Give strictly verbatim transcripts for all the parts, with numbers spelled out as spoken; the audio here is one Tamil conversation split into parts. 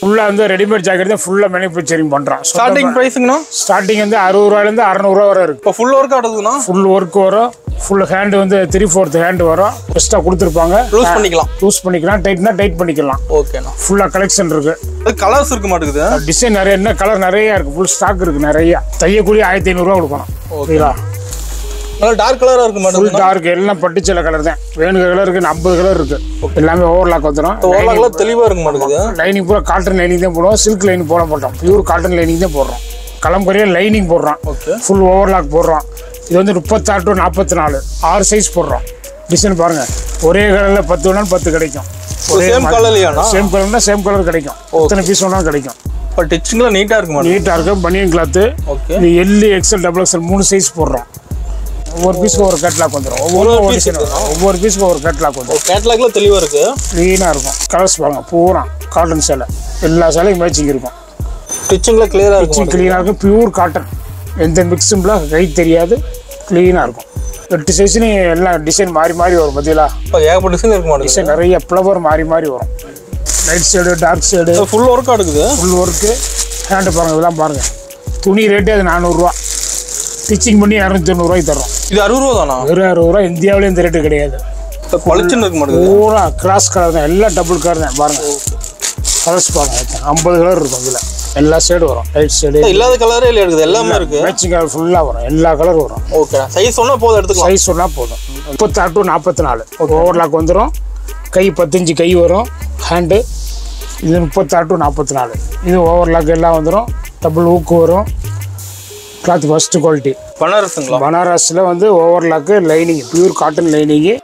ஃபுல்லாக வந்து ரெடிமேட் ஜாக்கெட் தான் ஃபுல்லாக மேனுஃபேக்சரிங் பண்ணுறோம். ஸ்டார்டிங் ப்ரைஸுங்கண்ணா ஸ்டார்டிங் வந்து அறுபது ரூபாயிலேருந்து அறநூறு ரூபா வரை இருக்குது. இப்போ ஃபுல் ஒர்க் ஆடுதுண்ணா? ஃபுல் ஒர்க் வரும். ஃபுல் ஹேண்டு வந்து த்ரீ ஃபோர்த் ஹேண்டு வரும். பெஸ்ட்டாக கொடுத்துருப்பாங்க. லூஸ் பண்ணிக்கலாம் லூஸ் பண்ணிக்கலாம், டைட்னா டைட் பண்ணிக்கலாம். ஓகேண்ணா. ஃபுல்லாக கலெக்ஷன் இருக்கு. அது கலர்ஸ் இருக்க மாட்டேங்குது. டிசைன் நிறைய என்ன கலர் நிறைய இருக்கு. ஃபுல் ஸ்டாக் இருக்கு நிறைய. தையக்கூடிய ஆயிரத்தி ஐநூறுரூவா கொடுக்கணும். ஓகேங்களா? நல்லா டார்க் கலராக இருக்க மாட்டேங்குது. ஃபுல் டார்க் எல்லாம் பட்டுச்சல கலர் தான். வேணுங்க கலர் இருக்கு, ஐம்பது கலர் இருக்கு. எல்லாமே ஓவர்லாக் வந்துடும். ஓவர்லாக்லாம் தெளிவாக இருக்க மாட்டேங்குது. லைனிங் பூரா காட்டன் லைனிங் தான் போடுவோம். சில்க் லைனிங் போட மாட்டோம். பியூர் காட்டன் லைனிங் தான் போடுறோம். கலம்கரியாக லைனிங் போடுறோம். ஃபுல் ஓவர்லாக் போடுறோம். இது வந்து முப்பத்தாறு டு நாற்பத்தி நாலு ஆறு சைஸ் போடுறோம். டிசைன் பாருங்க, ஒரே கலரில் பத்து வேணாலும் பத்து கிடைக்கும். சேம் கலர்லையாண்ணா? சேம் கலர்னா சேம் கலர் கிடைக்கும். எத்தனை பீஸ் வேணாலும் கிடைக்கும். இப்போ டிச்சிங்லாம் நீட்டாக இருக்குமா? நீட்டாக இருக்கும். பனியன் கிளாத்து. இது எல் எக்ஸ்எல் டபுள் எக்ஸ்எல் மூணு சைஸ் போடுறோம். ஒவ்வொரு பீஸுக்கு ஒரு கேட்லாக் வந்துடும். ஒவ்வொரு ஒவ்வொரு பீஸுக்கு ஒரு கேட்லாக் வந்துடும். கேட்லாக்ல தெளிவாக இருக்கு, க்ளீனாக இருக்கும். கலர்ஸ் பாருங்க, பூரா காட்டன் சேலை. எல்லா சேலையும் மேட்சிங் இருக்கும். ஸ்டிச்சிங்ல கிளியராக இருக்கும். க்ளீனாக இருக்கும். Pure cotton. எந்த மிக்ஸும்லாம் கை தெரியாது. க்ளீனாக இருக்கும். எட்டு சைஸ்லையும் எல்லாம் டிசைன் மாறி மாறி வரும். பார்த்தீங்களா? இப்போ ஏகப்பட்ட டிசைன் இருக்க மாட்டேங்குது. டிசைன் நிறைய ஃப்ளவர் மாறி மாறி வரும். Light shade, dark shade. Full ஒர்க்காக இருக்குது. Full work. ஹேண்டு பாருங்கள், இதெல்லாம் பாருங்கள். துணி ரேட்டு அது நானூறுரூவா. ஸ்டிச்சிங் பண்ணி இரநூத்தி தொண்ணூறுவாய்க்கு தரோம். இது அறுபது ரூபா தானா? வெறும் அறுபது ரூபா. இந்தியாவிலே இந்த ரேட்டு கிடையாது. பளிச்சுன்னு இருக்க மாட்டேங்குது. பூரா கிராஸ் கலர் தான். எல்லாம் டபுள் கலர் தான். பாருங்கள், கலர்ஸ் பாருங்க. ஐம்பது கலர் இருக்கும். இதில் எல்லா ஷேடு வரும். லைட் ஷேடு இல்லாத கலரே இல்லை இருக்குது. எல்லாமே இருக்கு. மேட்சிங் கலர் ஃபுல்லாக வரும். எல்லா கலர் வரும். ஓகே. சைஸ் சொன்னால் போதும், எடுத்துக்கலாம். சைஸ் சொன்னால் போதும். முப்பத்தாறு டு நாற்பத்தி நாலு ஓவர்லாக் வந்துடும். கை பத்தஞ்சு கை வரும். ஹேண்டு இது முப்பத்தாறு டு நாற்பத்தி நாலு. இது ஓவர்லாக் எல்லாம் வந்துடும். டபுள் ஊக்கு வரும். Cloth first quality. பனாரஸுங்களா? பனாரஸில் வந்து overlock lining, pure cotton lining.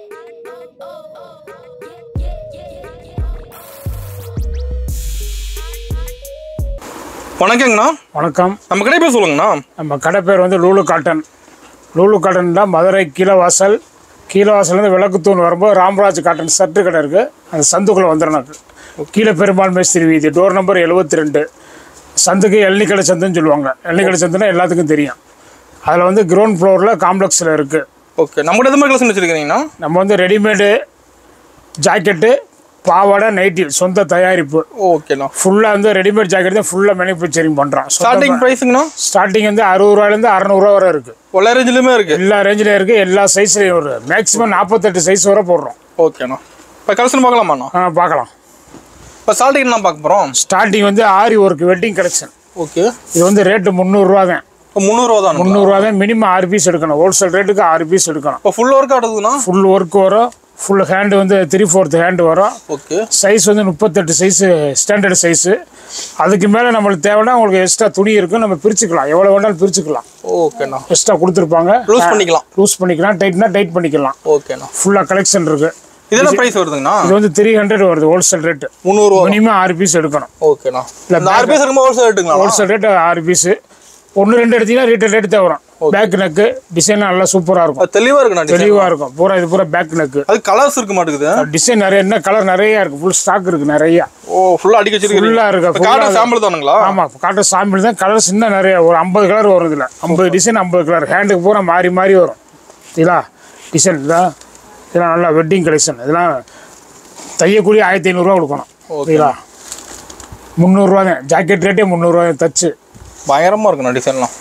வணக்கங்கண்ணா. வணக்கம். நம்ம கடை பேர் சொல்லுங்கண்ணா. நம்ம கடை பேர் வந்து லூலு காட்டன். லூலு காட்டன் தான் மதுரை கீழவாசல். கீழவாசல்லேருந்து விளக்குத்தூண் வரும்போது ராம்ராஜ் காட்டன் சட்டு கடை இருக்குது. அந்த சந்துக்குள்ளே வந்துடும். கீழே பெருமாள் மேஸ்திரி வீதி, டோர் நம்பர் எழுபத்தி ரெண்டு. சந்துக்கு எள்ளிக்கடை சந்துன்னு சொல்லுவாங்க. எள்ளிக்கடை சந்துன்னா எல்லாத்துக்கும் தெரியும். அதில் வந்து கிரவுண்ட் ஃப்ளோரில் காம்ப்ளெக்ஸில் இருக்குது. ஓகே. நம்ம எது மாதிரி கலெக்ஷன் வச்சுருக்கீங்கன்னா? நம்ம வந்து ரெடிமேடு ஜாக்கெட்டு, பாவாடை, நைட்டி சொந்த தயாரிப்பு. ஓகேண்ணா. ஃபுல்லாக வந்து ரெடிமேட் ஜாக்கெட் தான் ஃபுல்லாக மேனுஃபேக்சரிங் பண்ணுறோம். ஸ்டார்டிங் ப்ரைஸுங்கண்ணா? ஸ்டார்டிங் வந்து அறுபது ரூபாயிலேருந்து அறநூறுவா வரை இருக்குது. எல்லா ரேஞ்சிலுமே இருக்குது. எல்லா ரேஞ்சிலையும் இருக்குது. எல்லா சைஸ்லையும் வருது. மேக்ஸிமம் நாற்பத்தெட்டு சைஸ் வரை போடுறோம். ஓகேண்ணா. இப்போ கலெக்ஷன் பார்க்கலாமாண்ணா? ஆ, பார்க்கலாம். இப்போ ஸ்டார்டிங் என்ன பார்க்க போகிறோம்? ஸ்டார்டிங் வந்து aari work wedding collection. Okay. இது வந்து ரேட்டு முந்நூறுரூவா தான். இப்போ முந்நூறுரூவா தான். முந்நூறுரூவா தான். மினிமம் ஆறு பீஸ் எடுக்கணும். ஹோல்சேல் ரேட்டுக்கு ஆறு பீஸ் எடுக்கணும். இப்போ ஃபுல் ஒர்க் ஆடுதுண்ணா? ஃபுல் ஒர்க் வரும். ஃபுல் ஹேண்டு வந்து த்ரீ ஃபோர்த் ஹேண்டு வரும். ஓகே. சைஸ் வந்து முப்பத்தெட்டு சைஸு ஸ்டாண்டர்ட் சைஸு. அதுக்கு மேலே நம்மளுக்கு தேவைன்னா உங்களுக்கு எக்ஸ்ட்ரா துணி இருக்கும். நம்ம பிரிச்சுக்கலாம். எவ்வளோ வேணாலும் பிரிச்சுக்கலாம். ஓகேண்ணா. எக்ஸ்ட்ரா கொடுத்துருப்பாங்க. லூஸ் பண்ணிக்கலாம். லூஸ் பண்ணிக்கலாம். டைட்னா டைட் பண்ணிக்கலாம். ஓகேண்ணா. ஃபுல்லாக கலெக்ஷன் இருக்குது. இதெல்லாம் ப்ரைஸ் வருதுங்கண்ணா? இது வந்து த்ரீ ஹண்ட்ரட் வருது ஹோல்சேல் ரேட்டு. முந்நூறுரூவா. மினிமம் ஆறு பீஸ் எடுக்கணும். ஓகேண்ணா. இல்லை ஆறு பீஸ் இருக்கும்போது ஹோல்சேல் ரேட்டுங்களா? ஹோல்சேல் ரேட்டு ஆறு பீஸு. ஒன்று ரெண்டு எடுத்தீங்கன்னா ரீட்டைல் ரேட்டு தான் வரும். பேக் நெக்கு டிசைன் நல்லா சூப்பராக இருக்கும். தெளிவாக இருக்குண்ணா. தெளிவாக இருக்கும். பூரா இது பூரா பேக் நெக்கு. அது கலர்ஸ் இருக்க மாட்டேங்குது. டிசைன் நிறைய என்ன கலர் நிறைய இருக்கு. ஃபுல் ஸ்டாக் இருக்கு நிறைய. ஓ, ஃபுல்லாக அடிக்க வச்சிருக்கு. ஃபுல்லாக இருக்கு. காட்டன் சாம்பிள் தானுங்களா? ஆமாம், காட்டன் சாம்பிள் தான். கலர்ஸ் இன்னும் நிறைய ஒரு ஐம்பது கலர் வரும். இதில் ஐம்பது டிசைன், ஐம்பது கலர். ஹேண்டுக்கு பூரா மாறி மாறி வரும். இதா டிசைன் தான். இதெல்லாம் நல்லா வெட்டிங் கலெக்ஷன். இதெல்லாம் தையக்கூடிய ஆயிரத்தி ஐநூறுரூவா கொடுக்கணும். ஓகேங்களா? முந்நூறுரூவா தான். ஜாக்கெட் ரேட்டே முந்நூறுரூவா தான். தச்சு பயங்கரமாக இருக்குண்ணா டிசைன்லாம்.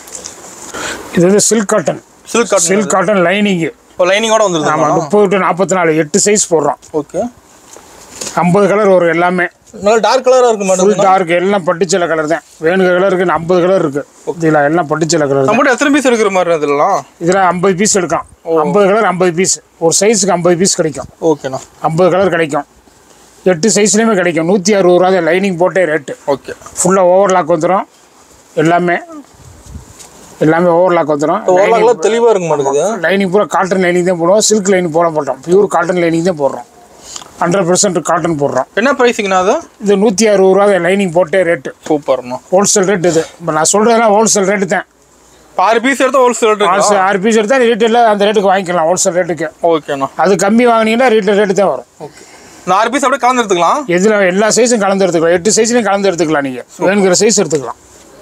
இது வந்து silk cotton. Silk cotton. Silk cotton lining. இப்போ லைனிங்கோட வந்துருது. ஆமாம், முப்பது டு நாற்பத்தி நாலு எட்டு சைஸ் போடுறோம். ஓகே. ஐம்பது கலர் வரும். எல்லாமே நல்லா டார்க் கலராக இருக்கு மேடம். Full dark. எல்லாம் பட்டுச்சல கலர் தான். வேணுங்க கலர் இருக்குது. ஐம்பது கலர் இருக்குது. இதில் எல்லாம் பட்டுச்சல கலர். நம்மகிட்ட எத்தனை பீஸ் எடுக்கிற மாதிரி இதெல்லாம்? இதில் ஐம்பது பீஸ் எடுக்கலாம். ஐம்பது கலர் ஐம்பது பீஸ். ஒரு சைஸுக்கு ஐம்பது பீஸ் கிடைக்கும். ஓகேண்ணா. ஐம்பது கலர் கிடைக்கும். எட்டு சைஸ்லேயுமே கிடைக்கும். நூற்றி அறுபது ரூபா தான் லைனிங் போட்டே ரேட்டு. ஓகே. ஃபுல்லாக ஓவர்லாக் வந்துடும். எல்லாமே எல்லாமே ஓவர்லாக் வந்துடும். ஓவர்லாக்லாம் தெளிவாக இருக்க மாட்டேங்குது. லைனிங் பூரா காட்டன் லைனிங் தான் போடுவோம். சில்க் லைனிங் போட மாட்டோம். பியூர் காட்டன் லைனிங் தான் போடுறோம். ஹண்ட்ரட் பர்சன்ட் காட்டன் போடுறோம். என்ன ப்ரைஸிங்கண்ணா அது? இது நூற்றி அறுபது ரூபா தான் லைனிங் போட்டே ரேட்டு. சூப்பர்ண்ணா. ஹோல்சேல் ரேட் இது. இப்போ நான் சொல்கிறதெல்லாம் ஹோல்சேல் ரேட்டு தான். ஆறு பீஸ் எடுத்தால் ஹோல்சேல் ரேட்டு. ஆறு ஆறு பீஸ் எடுத்தால் ரீட்டெயிலில் அந்த ரேட்டுக்கு வாங்கிக்கலாம். ஹோல்சேல் ரேட்டுக்கு. ஓகேண்ணா. அது கம்மி வாங்கினீங்கன்னா ரீட்டெயில் ரேட்டு தான் வரும். ஓகே. நான் ஆறு பீஸ் அப்படியே கலந்து எடுத்துக்கலாம். இதில் எல்லா சைஸும் கலந்து எடுத்துக்கலாம். எட்டு சைஸ்லையும் கலந்து எடுத்துக்கலாம். நீங்கள் வேணுங்கிற சைஸ் எடுத்துக்கலாம்.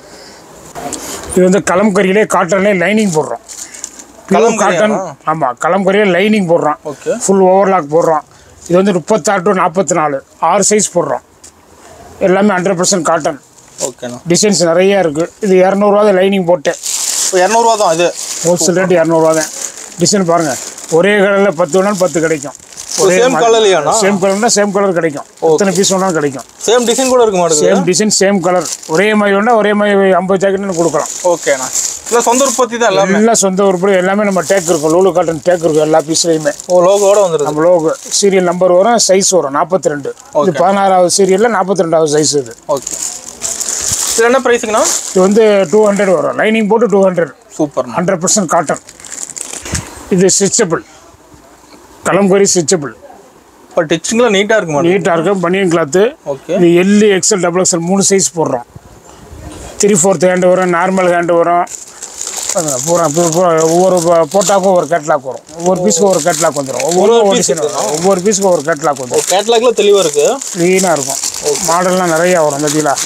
இது வந்து கலம்கரியிலே காட்டன்லேயே லைனிங் போடுறோம். காட்டன். ஆமாம், கலம்கரியிலே லைனிங் போடுறோம். ஓகே. ஃபுல் ஓவர்லாக் போடுறோம். இது வந்து முப்பத்தாறு டு நாற்பத்தி நாலு ஆறு சைஸ் போடுறோம். எல்லாமே ஹண்ட்ரட் பர்சன்ட் காட்டன். ஓகேண்ணா. டிசைன்ஸ் நிறையா இருக்குது. இது இரநூறுவா தான் லைனிங் போட்டு. இப்போ இரநூறுவா தான் இது. ஹோல்சேல் ரேட் இரநூறுவா தான். டிசைன் பாருங்கள், ஒரே கலரில் பத்து வேணாலும் பத்து கிடைக்கும். சேம் கலர்லையாண்ணா? சேம் கலர்னா சேம் கலர் கிடைக்கும். எத்தனை பீஸ் வேணாலும் கிடைக்கும். சேம் டிசைன் கூட இருக்க மாட்டேங்குது. Same design same colour. ஒரே மாதிரி வேணா ஒரே மாதிரி ஐம்பது ஜாக்கெட்னு கொடுக்கலாம். ஓகேண்ணா. இல்லை சொந்த உற்பத்தி தான் எல்லாமே? எல்லாம் சொந்த உற்பத்தி. எல்லாமே நம்ம டேக் இருக்கும். லூலு காட்டன் டேக் இருக்கும் எல்லா பீஸ்லையுமே. ஓ, லோகோட வந்துடும். நம்ம லோகோ சீரியல் நம்பர் வரும், சைஸ் வரும் நாற்பத்தி ரெண்டு. இது பதினாறாவது சீரியலில் நாற்பத்தி ரெண்டாவது சைஸ் இது. ஓகே. இது என்ன ப்ரைஸுங்கண்ணா? இது வந்து டூ ஹண்ட்ரட் வரும். லைனிங் போட்டு two hundred. Super. Hundred percent cotton. இது ஸ்ட்ரிச்சபிள், கலம்கரி ஸ்ட்ரிச்சபிள். இப்போ டிச்சிங்கில் நீட்டாக இருக்கும். நீட்டாக இருக்கும். பனியன் கிளாத்து. ஓகே. இது எல், எக்ஸ்எல், டபுள் எக்ஸ்எல் மூணு சைஸ் போடுறோம். த்ரீ ஃபோர்த் ஹேண்டு வரும், நார்மல் ஹேண்டு வரும். பூரா ஒவ்வொரு போட்டாக்கும் ஒரு கேட்லாக் வரும். ஒவ்வொரு பீஸுக்கும் ஒரு கேட்லாக் வந்துடும். ஒவ்வொரு ஒவ்வொரு பீஸுக்கும் ஒரு கேட்லாக் வந்துடும். கேட்லாக்ல தெளிவாக இருக்குது, க்ளீனாக இருக்கும். மாடல்லாம் நிறையா வரும். இந்த கீழே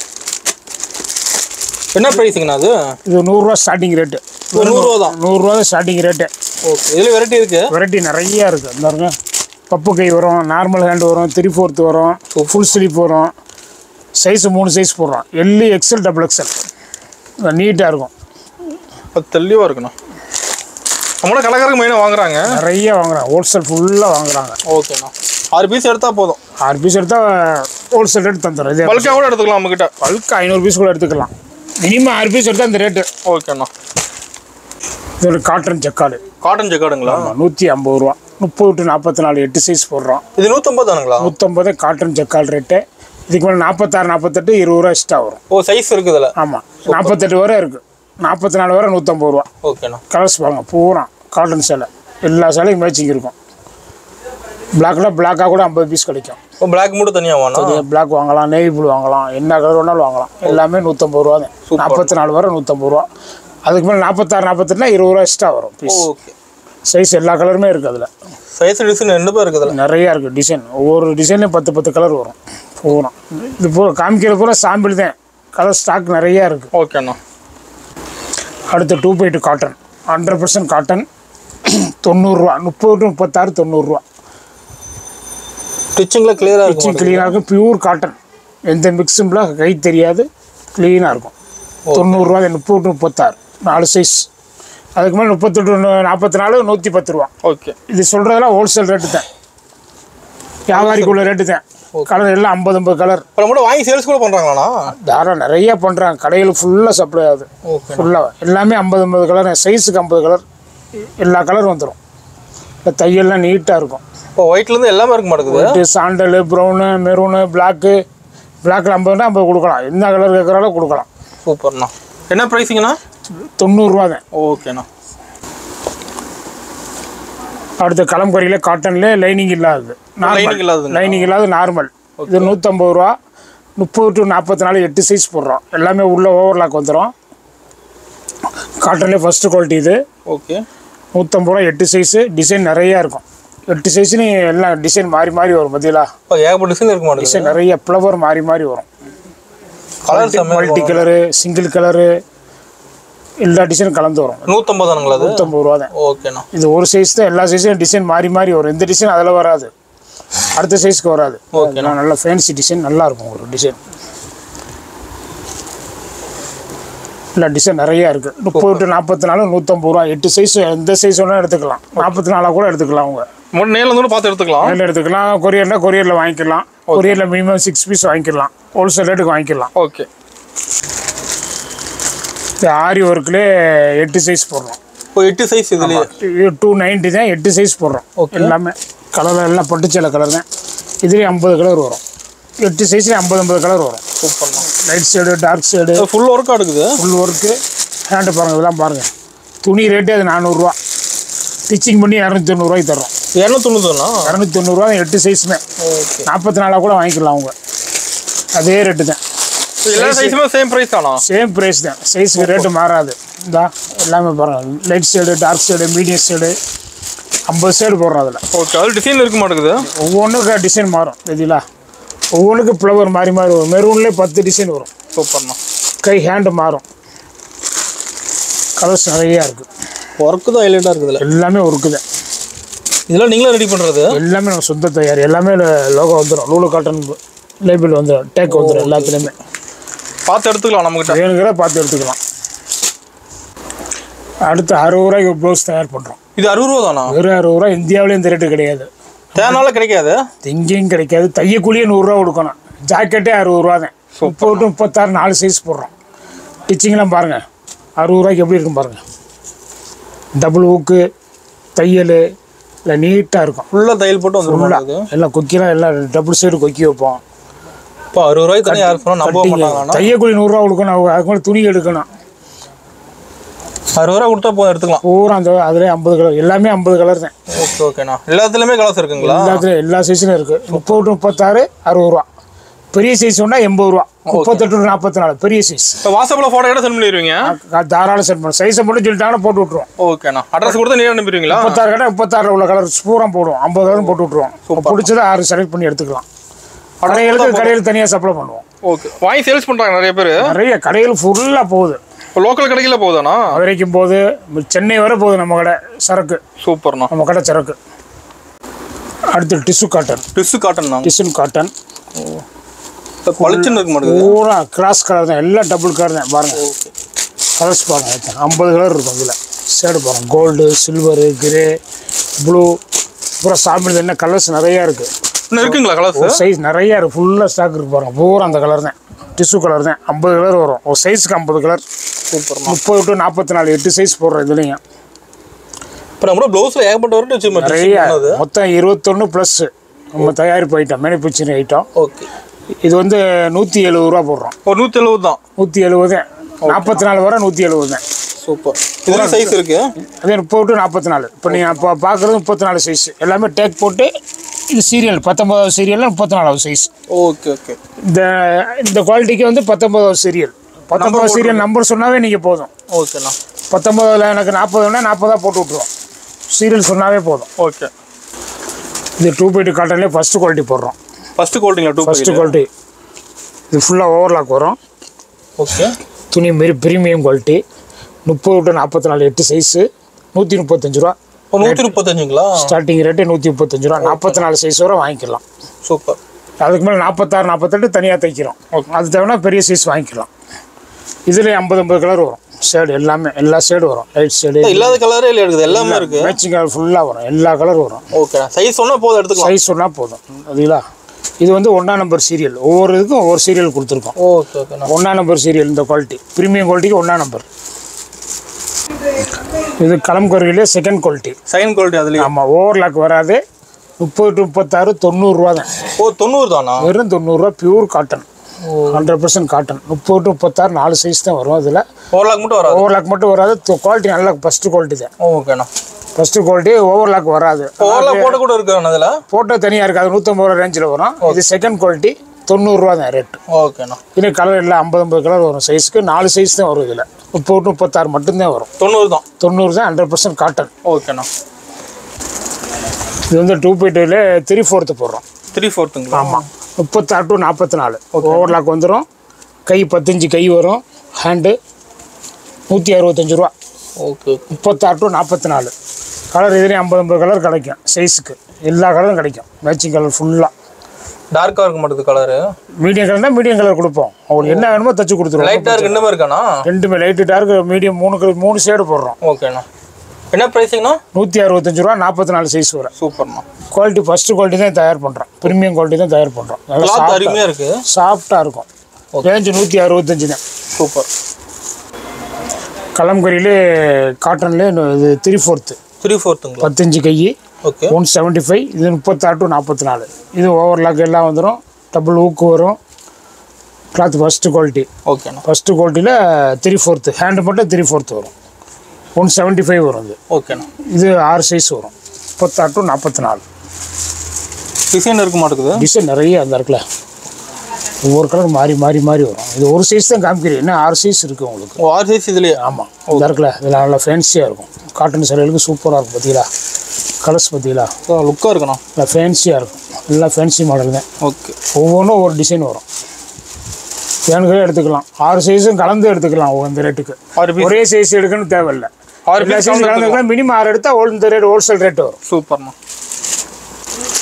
என்ன ப்ரைஸுங்கண்ணா அது? இது நூறுரூவா ஸ்டார்டிங் ரேட்டு. நூறுரூவா தான். நூறுரூவா தான் ஸ்டார்டிங் ரேட்டு. ஓகே. இதில் வெரைட்டி இருக்குது? வெரைட்டி நிறையா இருக்குது. இந்த பாருங்க, பப்பு கை வரும், நார்மல் ஹேண்டு வரும், த்ரீ ஃபோர்த்து வரும், ஃபுல் ஸ்லீப் வரும். சைஸு மூணு சைஸ் போடுறோம். L, XL, double XL. நீட்டாக இருக்கும். அது தெளிவாக இருக்குண்ணா. நம்மளோட கடைக்காரங்க மெயினாக வாங்குறாங்க, நிறைய வாங்குறாங்க. ஹோல்சேல் ஃபுல்லாக வாங்குறாங்க. ஓகேண்ணா. ஆறு பீஸ் எடுத்தால் போதும். ஆறு பீஸ் எடுத்தால் ஹோல்சேல் ரேட் தந்துடும். இதே பல்காக கூட எடுத்துக்கலாம் நம்மக்கிட்ட. பல்க் ஐநூறு பீஸ் கூட எடுத்துக்கலாம். மினிமம் ஆறு பீஸ் எடுத்தால் அந்த ரேட்டு. ஓகேண்ணா. இது ஒரு காட்டன் ஜக்காடு. காட்டன் ஜக்காடுங்களா? நூற்றி ஐம்பது ரூபா. முப்பது டு நாற்பத்தி நாலு எட்டு சைஸ் போடுறோம். இது நூற்றம்பது தானுங்களா? நூற்றம்பது காட்டன் ஜக்கால் ரேட்டு. இதுக்கு மேலே நாற்பத்தாறு நாற்பத்தெட்டு இருபது ரூபா எக்ஸ்ட்ரா வரும். ஓ, சைஸ் இருக்குதுல்ல? ஆமாம், நாற்பத்தெட்டு வரை இருக்குது. நாற்பத்தி நாலு வரை நூற்றம்பது ரூபா. ஓகேண்ணா. கலர்ஸ் பாருங்க, பூரா காட்டன் சேலை. எல்லா சேலையும் மேட்சிங் இருக்கும். பிளாக்னா பிளாக்காக கூட ஐம்பது பீஸ் கிடைக்கும். இப்போ பிளாக் மட்டும் தனியாக வாங்கணும். பிளாக் வாங்கலாம், நேவி ப்ளூ வாங்கலாம், என்ன கலர் வேணாலும் வாங்கலாம். எல்லாமே நூற்றம்பது ரூபா தான். நாற்பத்தி நாலு வரை நூற்றம்பது ரூபா. அதுக்கு மேலே நாற்பத்தாறு நாற்பத்தெட்டுனா இருபது ரூபா எக்ஸ்ட்ரா வரும் பீஸ். ஓகே. சைஸ் எல்லா கலருமே இருக்குது அதில். சைஸ் டிசைன் ரெண்டு பேர் இருக்குதுல்ல? நிறையா இருக்குது டிசைன். ஒவ்வொரு டிசைன்லையும் பத்து பத்து கலர் வரும். பூரா இது பூரா காமிக்கிற பூரா சாம்பிள் தான். கலர் ஸ்டாக் நிறையா இருக்குது. ஓகேண்ணா. அடுத்து two by two cotton. Hundred percent cotton. தொண்ணூறுரூவா. முப்பது டு முப்பத்தாறு தொண்ணூறுரூவா. ஸ்டிச்சிங்கில் கிளியராக இருக்கும். ஸ்டிச்சிங் க்ளீனாக இருக்கும். Pure cotton. எந்த மிக்ஸும்லாம் கை தெரியாது. க்ளீனாக இருக்கும். தொண்ணூறுரூவா. முப்பது டு முப்பத்தாறு நாலு சைஸ். அதுக்கு மேலே முப்பத்தெட்டு நாற்பத்தி நாலு நூற்றி பத்து ரூபா. ஓகே. இது சொல்கிறதெல்லாம் ஹோல்சேல் ரேட்டு தான். வியாபாரிக்குள்ள ரேட்டு தான். கலர் எல்லாம் ஐம்பது ஐம்பது கலர். அப்புறம் கூட வாங்கி சேல்ஸ் கூட பண்ணுறாங்களாண்ணா? தாராளம் நிறையா பண்ணுறாங்க. கடையில் ஃபுல்லாக சப்ளை ஆகுது. ஃபுல்லாக எல்லாமே ஐம்பது ஐம்பது கலர். சைஸுக்கு ஐம்பது கலர். எல்லா கலரும் வந்துடும். இந்த தையல்லாம் நீட்டாக இருக்கும். இப்போ ஒயிட்லேருந்து எல்லாமே இருக்க மாட்டேங்குது. White, sandal, brown, maroon, black. பிளாக்கில் ஐம்பதுனா ஐம்பது கொடுக்கலாம். என்ன கலர் கேட்குறாலும் கொடுக்கலாம். சூப்பர்ண்ணா. என்ன ப்ரைஸுங்கண்ணா? தொண்ணூறுரூவா தான். ஓகேண்ணா. அடுத்த கலம்கரியில் காட்டன்லேயே லைனிங் இல்லாதது. லைனிங் இல்லாதது. லைனிங் இல்லாத நார்மல். இது நூற்றம்பது ரூபா. முப்பது டு நாற்பத்தி நாலு எட்டு சைஸ் போடுறோம். எல்லாமே உள்ள ஓவர்லாக் வந்துடும். காட்டன்லேயே ஃபஸ்ட்டு குவாலிட்டி இது. ஓகே. நூற்றம்பது ரூபா எட்டு சைஸு. டிசைன் நிறையா இருக்கும். எட்டு சைஸ்னு எல்லாம் டிசைன் மாறி மாறி வரும். பார்த்தீங்களா? இப்போ ஏகப்பட்ட டிசைன் இருக்க மாட்டேங்குது. டிசைன் நிறைய ஃப்ளவர் மாறி மாறி வரும். Colour multi colour, single colour, எல்லா டிசைனும் கலந்து வரும். நூற்றம்பது தானுங்களா? அது நூற்றம்பது ரூபா தான். ஓகேண்ணா. இது ஒரு சைஸ் தான். எல்லா சைஸும் டிசைன் மாறி மாறி வரும். எந்த டிசைன் அதில் வராது, அடுத்த சைஸ்க்கு வராது. ஓகேண்ணா. நல்ல ஃபேன்சி டிசைன் நல்லா இருக்கும். ஒரு டிசைன் இல்லை, டிசைன் நிறையா இருக்குது. முப்பது டு நாற்பத்தி நாலு நூற்றம்பது ரூபா. எட்டு சைஸ் எந்த சைஸ் வேணாலும் எடுத்துக்கலாம். நாற்பத்தி நாலாக கூட எடுத்துக்கலாம். அவங்க நேரில் வந்து பார்த்து எடுத்துக்கலாம். நேரில் எடுத்துக்கலாம். கொரியர்னா கொரியரில் வாங்கிக்கலாம். கொரியரில் மினிமம் சிக்ஸ் பீஸ் வாங்கிக்கலாம். ஹோல்சேல் ரேட்டுக்கு வாங்கிக்கலாம். ஓகே. இந்த ஆரி ஒர்க்லேயே எட்டு சைஸ் போடுறோம். இப்போ எட்டு சைஸ் இதுலேயே டூ நைன்ட்டி தான். எட்டு சைஸ் போடுறோம். எல்லாமே கலர் எல்லாம் பட்டுச்சேலை கலர் தான். இதுலேயே ஐம்பது கலர் வரும். எட்டு சைஸ்லேயே ஐம்பது ஐம்பது கலர் வரும். சூப்பர்ண்ணா. Light shade, dark shade, full ஒர்க்காக இருக்குது. Full work. ஹேண்டு பாருங்கள், இதெல்லாம் பாருங்கள். துணி ரேட்டு அது நானூறுரூவா. ஸ்டிச்சிங் பண்ணி இரநூத்தி தொண்ணூறுவாய்க்கு தரோம். இரநூத்தி தொண்ணூறுண்ணா? இரநூத்தி தொண்ணூறுவா தான். எட்டு சைஸுமே நாற்பத்தி நாலாக கூட வாங்கிக்கலாம். அவங்க அதே ரேட்டு தான். எல்லா சைஸுமே சேம் ப்ரைஸ் தானா? சேம் ப்ரைஸ் தான். சைஸுக்கு ரேட்டு மாறாது. இந்தா எல்லாமே பாருங்கள். Light shade, dark shade, medium shade, ஐம்பது ஷேடு போடுறோம் அதில். ஓகே. அது டிசைன் இருக்க மாட்டேங்குது. ஒவ்வொன்றுக்கு டிசைன் மாறும். தெரியுங்களா? ஒவ்வொன்றுக்கு ஃப்ளவர் மாறி மாறி வரும். மெரூன்லேயே பத்து டிசைன் வரும். சூப்பர்ண்ணா. கை ஹேண்டு மாறும். கலர்ஸ் நிறையா இருக்குது. ஒர்க்கு தான் ஹைலைட்டாக இருக்குதுல்ல? எல்லாமே ஒர்க்கு தான். இதெல்லாம் நீங்களும் ரெடி பண்ணுறது? எல்லாமே நம்ம சொந்த தயார். எல்லாமே லோகோ வந்துடும். லூலு காட்டன் லேபிள் வந்துடும், டேக் வந்துடும் எல்லாத்துலேயுமே. பார்த்து எடுத்துக்கலாம், நம்மகிட்ட வேணுங்கிற பார்த்து எடுத்துக்கலாம். அடுத்து அறுபது ரூபாய்க்கு ப்ளவுஸ் தயார் பண்ணுறோம். இது அறுபது ரூபா தானா? வெறும் அறுபது ரூபா. இந்தியாவிலேயும் இந்த ரேட்டு கிடையாது, தேனால கிடைக்காது, எங்கேயும் கிடைக்காது. தையக்கூலியே நூறுரூவா கொடுக்கணும். ஜாக்கெட்டே அறுபது ரூபா தான். முப்பது டு முப்பத்தாறு நாலு சைஸ் போடுறோம். ஸ்டிச்சிங்லாம் பாருங்கள், அறுபது ரூபாய்க்கு எப்படி இருக்கும் பாருங்கள். டபுள் ஊக்கு தையல் இல்லை நீட்டாக இருக்கும். ஃபுல்லாக தையல் போட்டு வந்துடும். எல்லாம் கொக்கிலாம் எல்லாம் டபுள் சைடு கொக்கி வைப்போம். இப்போ அறுபது ரூபாய்க்கு தனியாக யார் சொன்னால் நம்ப மாட்டாங்க. தையக்கூலி நூறுரூவா கொடுக்கணும், அதுக்கு மேலே துணி எடுக்கணும். அறுபது ரூபா கொடுத்தா போதும் எடுத்துக்கலாம். பூரா அந்த அதிலே ஐம்பது கலர், எல்லாமே ஐம்பது கலர் தான். ஓகே ஓகேண்ணா. எல்லாத்துலேயுமே கலர்ஸ் இருக்குங்களா? எல்லாத்துலேயும் எல்லா சைஸ்லையும் இருக்குது. முப்பது டு முப்பத்தாறு அறுபது ரூபா. பெரிய சைஸ் ஒன்றா எண்பது ரூபா. முப்பத்தெட்டு டு நாற்பத்தி நாலு பெரிய சைஸ். இப்போ வாட்ஸ்அப்பில் ஃபோட்டோ எடுத்து சென்ட் பண்ணிடுவீங்க? தாராளம் சென்ட் பண்ணுவோம். சைஸை மட்டும் சொல்லிட்டாங்கன்னா போட்டு விட்ருவோம். ஓகேண்ணா. அட்ரஸ் கொடுத்து நீங்க அனுப்பிடுவீங்களா? முப்பத்தாறு கடை முப்பத்தாறில் உள்ள கலர் பூரா போடுவோம். ஐம்பது கலரும் போட்டு விட்ருவோம். பிடிச்சதை ஆறு செலக்ட் பண்ணி எடுத்துக்கலாம். கடைகளுக்கு கடையில் தனியாக சப்ளை பண்ணுவோம். ஓகே. வாங்கி சேல்ஸ் பண்ணுறாங்க நிறைய பேர். நிறைய கடைகள் ஃபுல்லாக போகுது. இப்போ லோக்கல் கடையில் போகுதாண்ணா? மதுரைக்கும் போகுது, சென்னை வரை போகுது நம்ம கடை சரக்கு. சூப்பர்ண்ணா. நம்ம கடை சரக்கு. அடுத்து டிஷ்யூ காட்டன். டிஷ்யூ காட்டன் தான். டிஷ்யூ காட்டன் பளிச்சுன்னு இருக்க மாட்டேங்குது. பூரா கிராஸ் கலர் தான், எல்லாம் டபுள் கலர் தான். பாருங்கள் கலர்ஸ் பாருங்கள், ஐம்பது கலர் இருக்கும் இதில். ஷேடு பாருங்கள், கோல்டு, சில்வரு, கிரே, ப்ளூ, பூரா சாப்பிடுறது என்ன கலர்ஸ் நிறையா இருக்குது. இன்னும் இருக்குங்களா கலர்ஸ்? ஒரு சைஸ் நிறையா இருக்குது, ஃபுல்லாக ஸ்டாக் இருக்குது பாருங்கள். பூரா அந்த கலர் தான், டிஷ்யூ கலர் தான். ஐம்பது கலர் வரும் ஒரு சைஸுக்கு, ஐம்பது கலர். சூப்பர். முப்பது டு நாற்பத்தி நாலு எட்டு சைஸ் போடுறோம் இதுலேயும். இப்போ நம்ம ப்ளவுஸில் ஏகப்பட்ட வரட்டு நிறைய, மொத்தம் இருபத்தொன்று ப்ளஸ் நம்ம தயாரிப்பு ஐட்டம், மேனுஃபேக்சரிங் ஐட்டம். ஓகே. இது வந்து நூற்றி எழுபது ரூபா போடுறோம். ஒரு நூற்றி எழுபது தான். நூற்றி எழுபது தான். நாற்பத்தி நாலு வரை நூற்றி எழுபது தான். சூப்பர். இதெல்லாம் சைஸ் இருக்குது. அதே முப்பது டு நாற்பத்தி நாலு. இப்போ நீங்கள் இப்போ பார்க்குறது முப்பத்தி நாலு சைஸ். எல்லாமே டேக் போட்டு இது சீரியல் பத்தொம்பதாவது சீரியலில் முப்பத்தி நாலாவது சைஸ். Okay okay. இந்த இந்த குவாலிட்டிக்கு வந்து பத்தொம்பதாவது சீரியல். பத்தொம்பது சீரியல் நம்பர் சொன்னாவே நீங்கள் போதும். ஓகேண்ணா. பத்தொம்பதில் எனக்கு நாற்பதுனா நாற்பதாக போட்டு விட்ருவோம். சீரியல் சொன்னாவே போதும். ஓகே. இது டூ பை டூ காட்டன்லேயே ஃபஸ்ட்டு குவாலிட்டி போடுறோம். ஃபஸ்ட்டு குவாலிட்டிங்களா? Two first quality. இது ஃபுல்லாக ஓவர்லாக் வரும். ஓகே. துணி மாரி ப்ரீமியம் குவாலிட்டி. முப்பது டு நாற்பத்தி நாலு எட்டு சைஸு, நூற்றி முப்பத்தஞ்சு ரூபா. நூற்றி முப்பத்தஞ்சுங்களா? ஸ்டார்டிங் ரேட்டு நூற்றி முப்பத்தஞ்சு ரூபா. நாற்பத்தி நாலு சைஸ் வரை வாங்கிக்கலாம். சூப்பர். அதுக்கு மேலே நாற்பத்தாறு நாற்பத்தெட்டு தனியாக தைக்கிறோம். அது தேவைன்னா பெரிய சைஸ் வாங்கிக்கலாம். இதில் ஐம்பது ஐம்பது கலர் வரும். ஷேடு எல்லாமே எல்லா ஷேடு வரும். லைட் ஷேடு இல்லாத கலரே இல்லை, இருக்குது எல்லாமே இருக்குது. மேட்சிங் கலர் ஃபுல்லாக வரும், எல்லா கலர் வரும். ஓகே. சைஸ் சொன்னால் போதும் எடுத்துக்கலாம். சைஸ் சொன்னால் போதும். அதுங்களா? இது வந்து ஒன்றா நம்பர் சீரியல். ஒவ்வொரு இதுக்கும் ஒவ்வொரு சீரியல் கொடுத்துருக்கோம். Okay okay. ஒன்றா நம்பர் சீரியல். இந்த குவாலிட்டி ப்ரீமியம் குவாலிட்டிக்கு ஒன்றா நம்பர். இது கலம்கரியிலே செகண்ட் குவாலிட்டி. செகண்ட் குவாலிட்டி அதுலேயும். ஆமாம், ஓவர்லாக் வராது. முப்பது டு முப்பத்தாறு தொண்ணூறுரூவா தான். ஓ, தொண்ணூறு தானா? வெறும் தொண்ணூறுரூவா. Pure cotton, hundred percent cotton. முப்பது டு முப்பத்தாறு நாலு சைஸ் தான் வரும். அதில் ஓவர்லாக் மட்டும் வராது. ஓவர்லாக் மட்டும் வராது. குவாலிட்டி நல்ல ஃபஸ்ட்டு குவாலிட்டி தான். ஓகேண்ணா. First quality. ஓவர்லாக் வராது. ஓவர்லாக் போட்ட கூட இருக்கு அதில். போட்டோ தனியாக இருக்குது, அது நூற்றம்பது ரூபா ரேஞ்சில் வரும். இது செகண்ட் குவாலிட்டி தொண்ணூறுரூவா தான் ரேட்டு. ஓகேண்ணா. இது கலர் இல்லை, ஐம்பது ஐம்பது கலர் வரும். சைஸுக்கு நாலு சைஸ் தான் வரும். இதில் முப்பது டு முப்பத்தாறு மட்டும்தான் வரும். தொண்ணூறு தான். தொண்ணூறு தான், ஹண்ட்ரட் பர்சன்ட் காட்டன். ஓகேண்ணா. இது வந்து டூ பை டூவில் த்ரீ ஃபோர்த்து போடுறோம். த்ரீ ஃபோர்த்துங்களா? ஆமாம். முப்பத்தாறு டு நாற்பத்தி நாலு ஓவர்லாக் வந்துடும். கை பத்தஞ்சு கை வரும். ஹேண்டு நூற்றி அறுபத்தஞ்சு ரூபா. ஓகே. முப்பத்தாறு டு நாற்பத்தி நாலு கலர். இதுலேயும் ஐம்பது ஐம்பது கலர் கிடைக்கும். சைஸுக்கு எல்லா கலரும் கிடைக்கும். மேட்சிங் கலர் ஃபுல்லாக. டார்க்காக இருக்க மாட்டேது கலரு. மீடியம் கலர்னா மீடியம் கலர் கொடுப்போம். அவங்களுக்கு என்ன வேணுமோ தச்சு கொடுத்துருவோம். லைட் டார்க் இன்னும் இருக்காண்ணா? ரெண்டுமே லைட்டு டார்க் மீடியம் மூணு கலர் மூணு ஷேடு போடுறோம். ஓகேண்ணா. என்ன ப்ரைஸுங்கண்ணா? நூற்றி அறுபத்தஞ்சு ரூபா. நாற்பத்தி நாலு சைஸ் வரும். சூப்பர்ண்ணா. குவாலிட்டி ஃபஸ்ட்டு குவாலிட்டி தான் தயார் பண்ணுறோம். ப்ரீமியம் குவாலிட்டி தான் தயார் பண்ணுறோம். நல்லா அருமையாக இருக்குது. சாஃப்டாக இருக்கும். ரேஞ்சு நூற்றி அறுபத்தஞ்சு தான். சூப்பர். கலம்கரியிலே காட்டன்லேயே இது த்ரீ ஃபோர்த்து. த்ரீ ஃபோர்த்துங்களா? பத்தஞ்சு கை. ஓகே. One seventy five. இது முப்பத்தாறு டு நாற்பத்தி நாலு. இது ஓவர்லாக் எல்லாம் வந்துடும். டபுள் ஊக்கு வரும். Cloth first quality. ஓகேண்ணா. ஃபஸ்ட்டு குவாலிட்டியில் த்ரீ ஃபோர்த்து. ஹேண்டு மட்டும் த்ரீ ஃபோர்த்து வரும். ஒன் செவன்ட்டி ஃபைவ் வரும். இது ஓகேண்ணா. இது ஆறு சைஸ் வரும். முப்பத்தாறு டு நாற்பத்தி நாலு. டிசைன் இருக்க மாட்டேங்குது. டிசைன் நிறைய அந்த இருக்குல்ல, ஒவ்வொரு கலர் மாறி மாறி மாறி வரும். இது ஒரு சைஸ் தான் காமிக்கிறேன். என்ன ஆறு சைஸ் இருக்குது உங்களுக்கு. ஓ, ஆறு சைஸ் இதுலேயே? ஆமாம். இந்த இருக்குல்ல, இதில் நல்லா ஃபேன்சியாக இருக்கும். காட்டன் சேலைகளுக்கு சூப்பராக இருக்கும். பார்த்தீங்களா கலர்ஸ்? பார்த்தீங்களா லுக்காக இருக்கணும். நல்லா ஃபேன்சியாக இருக்கும். எல்லாம் ஃபேன்சி மாடல் தான். ஓகே. ஒவ்வொன்றும் ஒவ்வொரு டிசைன் வரும். வேணுங்களே எடுத்துக்கலாம். ஆறு சைஸும் கலந்து எடுத்துக்கலாம். இந்த ரேட்டுக்கு ஒரே சைஸ் எடுக்கணும்னு தேவையில்லை. ஆறு சைஸ் கலந்துக்கலாம். மினிமம் ஆறு எடுத்தால் ஹோல் இந்த ரேட் ஹோல்சேல் ரேட் வரும். சூப்பர்ண்ணா.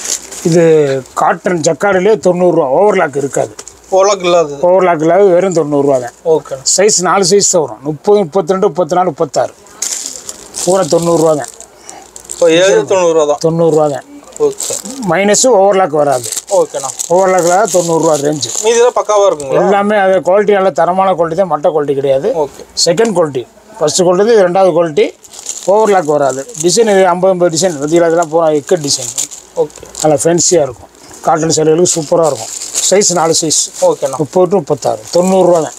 இது காட்டன் ஜக்கார்டிலே தொண்ணூறுரூவா, ஓவர்லாக் இருக்காது. ஓவர்லாக் இல்லாது ஓவர்லாக் இல்லாத வெறும் தொண்ணூறுரூவா தான். ஓகே. சைஸ் நாலு சைஸ் தான் வரும். முப்பது முப்பத்தி ரெண்டு முப்பத்தி நாலு முப்பத்தாறு பூரா தொண்ணூறுரூவா தான். இப்போ ஏழு தொண்ணூறுரூவா தான். தொண்ணூறுரூவா தான். ஓகே. மைனஸு ஓவர்லாக் வராது. ஓகேண்ணா. ஓவர்லாக்கில் தொண்ணூறுரூவா ரேஞ்சு. மீதிலாம் பக்காவாக இருக்குங்களா? எல்லாமே அது குவாலிட்டி நல்ல தரமான குவாலிட்டி தான், மட்ட குவாலிட்டி கிடையாது. Okay. Second quality. First quality ரெண்டாவது குவாலிட்டி. ஓவர்லாக் வராது. டிசைன் இது ஐம்பது ஐம்பது டிசைன் வதியில் அதெல்லாம் பூரா இக்கட் டிசைன். ஓகே. நல்லா ஃபேன்சியாக இருக்கும். காட்டன் சேலைகளுக்கு சூப்பராக இருக்கும். சைஸ் நாலு சைஸ். ஓகேண்ணா. முப்பது டு முப்பத்தாறு தொண்ணூறுரூவா தான்.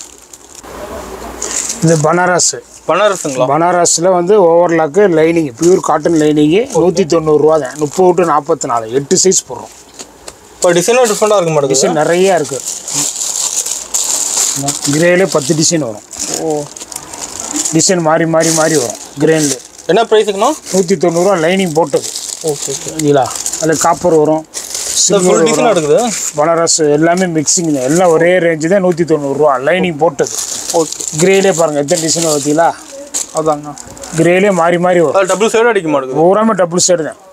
இது பனாரஸ். பனாரஸுங்களா? பனாரஸில் வந்து overlock lining pure cotton lining நூற்றி தொண்ணூறுரூவா தான். முப்பது டு நாற்பத்தி நாலு எட்டு சைஸ் போடுறோம். இப்போ டிசைனாக டிஃப்ரெண்ட்டாக இருக்க மாட்டேங்குது. டிசைன் நிறையா இருக்குது. கிரேலே பத்து டிசைன் வரும். ஓ. டிசைன் மாறி மாறி மாறி வரும் கிரேனில். என்ன ப்ரைஸுக்குண்ணா? நூற்றி தொண்ணூறுரூவா லைனிங் போட்டது. Okay okay. இல்லைங்களா? அதில் காப்பர் வரும், சில்வர் டிசைன் இருக்குது. பனாரஸ் எல்லாமே மிக்சிங் தான். எல்லாம் ஒரே ரேஞ்சு தான். நூற்றி தொண்ணூறுரூவா லைனிங் போட்டது. ஓகே. கிரேலே பாருங்கள் எத்தனை டிசைன் பார்த்தீங்களா? அதாங்க. கிரேலே மாறி மாறி வரும். டபுள் சைடு அடிக்க மாட்டேங்குது. பூராமே டபுள் சைடு தான்.